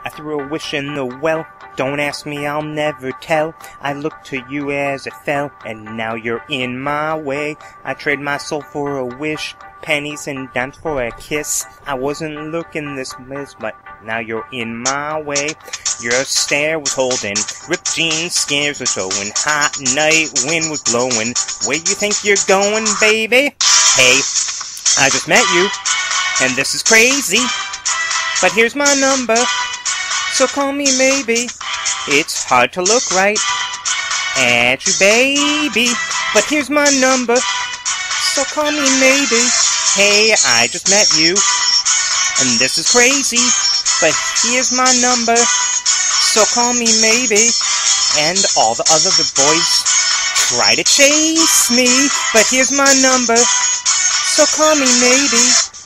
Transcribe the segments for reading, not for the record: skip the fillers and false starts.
I threw a wish in the well. Don't ask me, I'll never tell. I looked to you as it fell, and now you're in my way. I trade my soul for a wish, pennies and dimes for a kiss. I wasn't looking this miss, but now you're in my way. Your stare was holding, ripped jeans, scares were showing, hot night wind was blowing. Where you think you're going, baby? Hey, I just met you, and this is crazy, but here's my number, so call me maybe. It's hard to look right at you, baby, but here's my number, so call me maybe. Hey, I just met you, and this is crazy, but here's my number, so call me maybe. And all the other boys try to chase me, but here's my number, so call me maybe.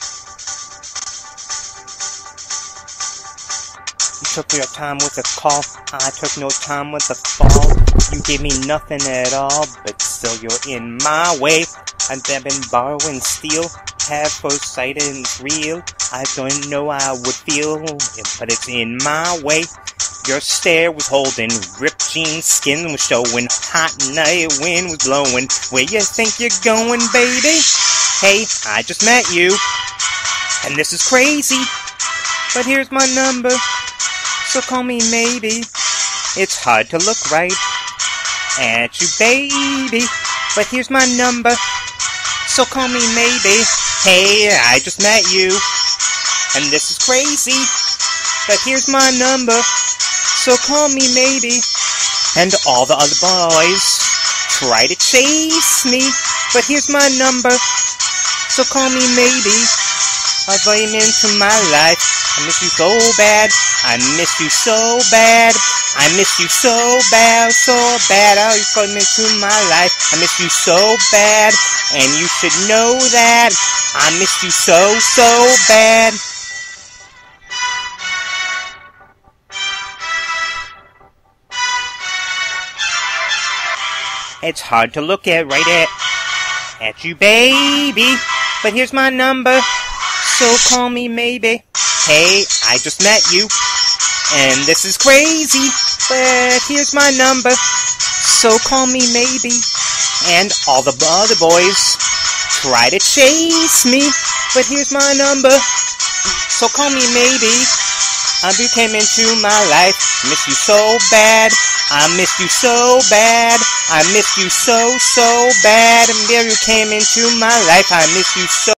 You took your time with a call, I took no time with a fall. You gave me nothing at all, but still you're in my way. I've been borrowing steel, have foresight and it's real. I don't know how I would feel, but it's in my way. Your stare was holding, ripped jeans, skin was showing, hot night wind was blowing. Where you think you're going, baby? Hey, I just met you, and this is crazy, but here's my number, so call me maybe. It's hard to look right at you, baby, but here's my number, so call me maybe. Hey, I just met you, and this is crazy, but here's my number, so call me maybe. And all the other boys try to chase me, but here's my number, so call me maybe. I invite you into my life. I miss you so bad. I miss you so bad. I miss you so bad, so bad. Oh, you come into my life. I miss you so bad, and you should know that. I miss you so, so bad. It's hard to look at right at you, baby, but here's my number, so call me maybe. Hey, I just met you, and this is crazy, but here's my number, so call me maybe. And all the other boys try to chase me, but here's my number, so call me maybe. You came into my life, miss you so bad, I miss you so bad, I miss you so, so bad, and there you came into my life, I miss you so